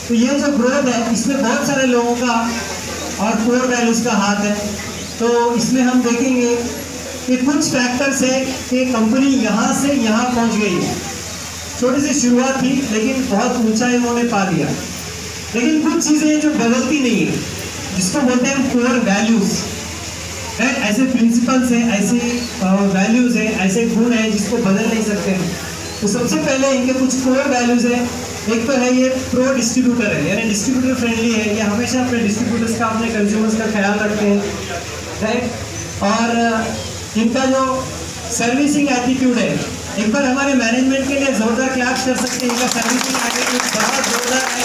तो ये जो ग्रोथ है इसमें बहुत सारे लोगों का और कोर वैल्यूज का हाथ है। तो इसमें हम देखेंगे कि कुछ फैक्टर्स है कि कंपनी यहाँ से यहाँ पहुँच गई है। छोटी सी शुरुआत थी लेकिन बहुत ऊंचाई उन्होंने पा लिया। लेकिन कुछ चीज़ें जो बदलती नहीं है, जिसको बोलते हैं कोर वैल्यूज, ऐसे प्रिंसिपल्स हैं, ऐसे वैल्यूज हैं, ऐसे गुण हैं जिसको बदल नहीं सकते हैं। तो सबसे पहले इनके कुछ कोर वैल्यूज है। एक तो है ये प्रो डिस्ट्रीब्यूटर है, यानी डिस्ट्रीब्यूटर फ्रेंडली है, ये हमेशा अपने डिस्ट्रीब्यूटर्स का, अपने कंज्यूमर्स का ख्याल रखते हैं, राइट। और इनका जो सर्विसिंग एटीट्यूड है, एक बार हमारे मैनेजमेंट के लिए जोरदार क्लैप्स कर सकते हैं। इनका सर्विसिंग एटीट्यूड बहुत जोरदार है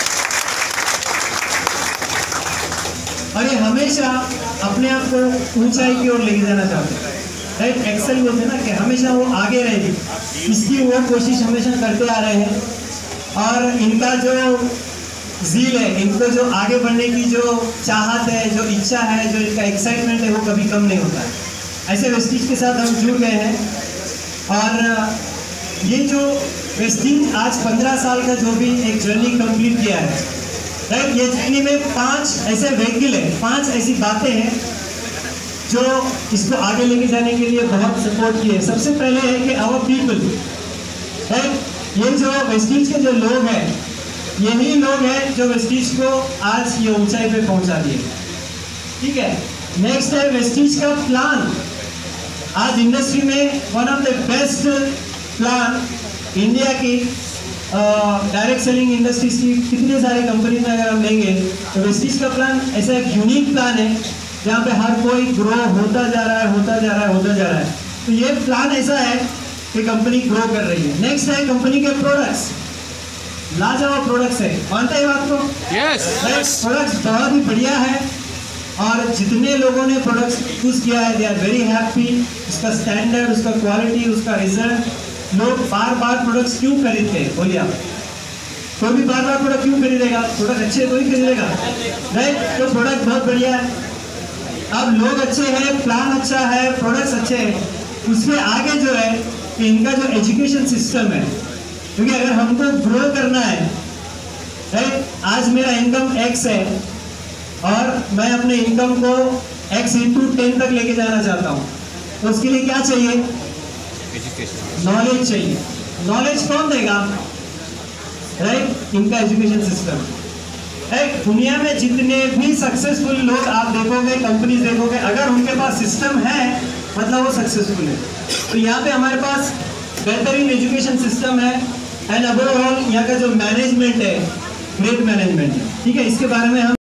और ये हमेशा अपने आप को ऊंचाई की ओर लेके जाना चाहते हैं, राइट। एक्सेल बोलते हैं ना कि हमेशा वो आगे रहेगी, इसकी वो कोशिश हमेशा करते आ रहे हैं। और इनका जो ज़ील है, इनको जो आगे बढ़ने की जो चाहत है, जो इच्छा है, जो इनका एक्साइटमेंट है, वो कभी कम नहीं होता है। ऐसे वेस्टीज के साथ हम जुड़ गए हैं। और ये जो वेस्टीज आज 15 साल का जो भी एक जर्नी कंप्लीट किया है, राइट, ये जर्नी में 5 ऐसे व्हीकल है, 5 ऐसी बातें हैं जो इसको आगे लेके जाने के लिए बहुत सपोर्ट किए। सबसे पहले है कि आवर पीपल, राइट। ये जो वेस्टीज के जो लोग हैं, यही लोग हैं जो वेस्टीज को आज ये ऊंचाई पे पहुंचा दिए, ठीक है। नेक्स्ट है वेस्टीज का प्लान। आज इंडस्ट्री में one of the best plan India की डायरेक्ट सेलिंग इंडस्ट्रीज की कितनी सारी कंपनी में अगर हम लेंगे तो वेस्टीज का प्लान ऐसा एक यूनिक प्लान है जहाँ पे हर कोई ग्रो होता जा रहा है, होता जा रहा है, होता जा रहा है। तो ये प्लान ऐसा है कि कंपनी ग्रो कर रही है। नेक्स्ट है कंपनी के प्रोडक्ट्स, लाजवाब प्रोडक्ट्स है, मानते हैं बात को? यस। प्रोडक्ट्स बहुत ही बढ़िया है और जितने लोगों ने प्रोडक्ट्स यूज किया है दे आर वेरी हैप्पी। उसका स्टैंडर्ड, उसका क्वालिटी, उसका रिजल्ट, लोग बार बार प्रोडक्ट्स क्यों खरीदते हैं? बोलिए आप, कोई भी बार बार प्रोडक्ट क्यों खरीदेगा? प्रोडक्ट अच्छे तो ही खरीदेगा, राइट। तो प्रोडक्ट बहुत बढ़िया है। अब लोग अच्छे हैं, प्लान अच्छा है, प्रोडक्ट्स अच्छे हैं, उसके आगे जो है कि इनका जो एजुकेशन सिस्टम है, क्योंकि अगर हमको ग्रो करना है, राइट, आज मेरा इनकम x है और मैं अपने इनकम को x into 10 तक लेके जाना चाहता हूँ, तो उसके लिए क्या चाहिए? नॉलेज चाहिए। नॉलेज कौन देगा? राइट, इनका एजुकेशन सिस्टम। राइट, दुनिया में जितने भी सक्सेसफुल लोग आप देखोगे, कंपनीज देखोगे, अगर उनके पास सिस्टम है मतलब वो सक्सेसफुल है। तो यहाँ पे हमारे पास बेहतरीन एजुकेशन सिस्टम है एंड अबव ऑल यहाँ का जो मैनेजमेंट है, ग्रेट मैनेजमेंट है, ठीक है। इसके बारे में हम